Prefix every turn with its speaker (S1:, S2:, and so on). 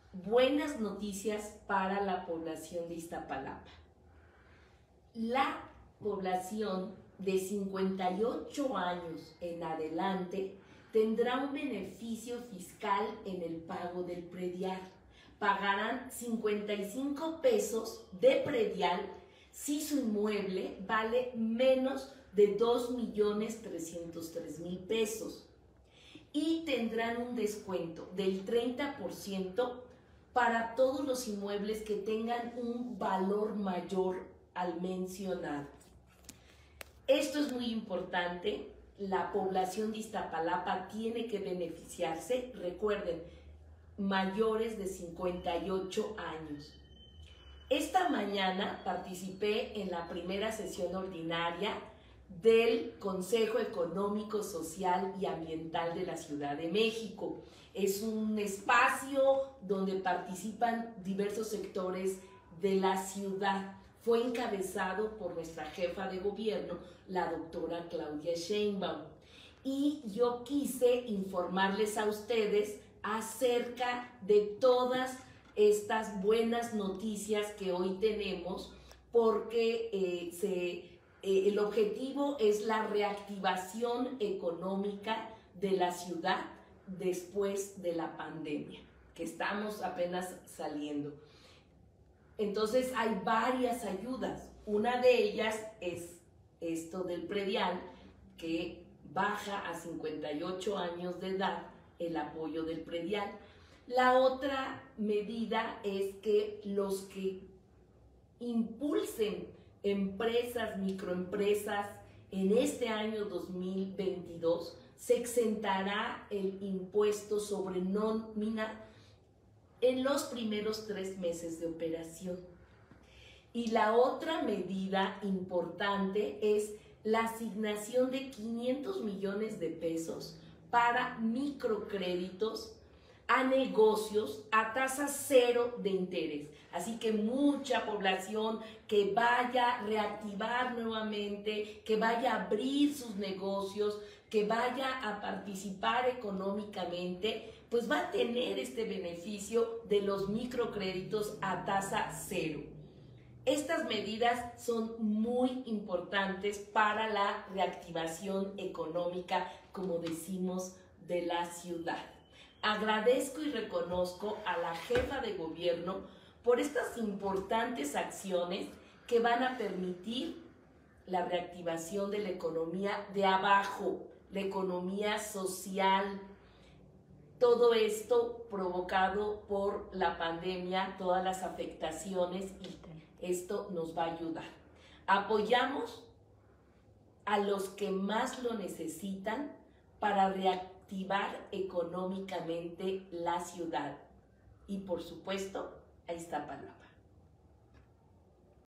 S1: buenas noticias para la población de Iztapalapa. La población de 58 años en adelante tendrá un beneficio fiscal en el pago del predial. Pagarán 55 pesos de predial si su inmueble vale menos de 2.303.000 pesos. Y tendrán un descuento del 30% para todos los inmuebles que tengan un valor mayor al mencionado. Esto es muy importante. La población de Iztapalapa tiene que beneficiarse. Recuerden, mayores de 58 años. Esta mañana participé en la primera sesión ordinaria del Consejo Económico, Social y Ambiental de la Ciudad de México. Es un espacio donde participan diversos sectores de la ciudad. Fue encabezado por nuestra jefa de gobierno, la doctora Claudia Sheinbaum. Y yo quise informarles a ustedes acerca de todas estas buenas noticias que hoy tenemos, porque el objetivo es la reactivación económica de la ciudad después de la pandemia, que estamos apenas saliendo. Entonces hay varias ayudas. Una de ellas es esto del predial, que baja a 58 años de edad el apoyo del predial. La otra medida es que los que impulsen empresas, microempresas, en este año 2022 se exentará el impuesto sobre nómina en los primeros 3 meses de operación. Y la otra medida importante es la asignación de 500 millones de pesos para microcréditos a negocios a tasa cero de interés. Así que mucha población que vaya a reactivar nuevamente, que vaya a abrir sus negocios, que vaya a participar económicamente, pues va a tener este beneficio de los microcréditos a tasa cero. Estas medidas son muy importantes para la reactivación económica, como decimos, de la ciudad. Agradezco y reconozco a la jefa de gobierno por estas importantes acciones que van a permitir la reactivación de la economía de abajo, la economía social. Todo esto provocado por la pandemia, todas las afectaciones, y esto nos va a ayudar. Apoyamos a los que más lo necesitan para reactivar económicamente la ciudad y, por supuesto, a Iztapalapa.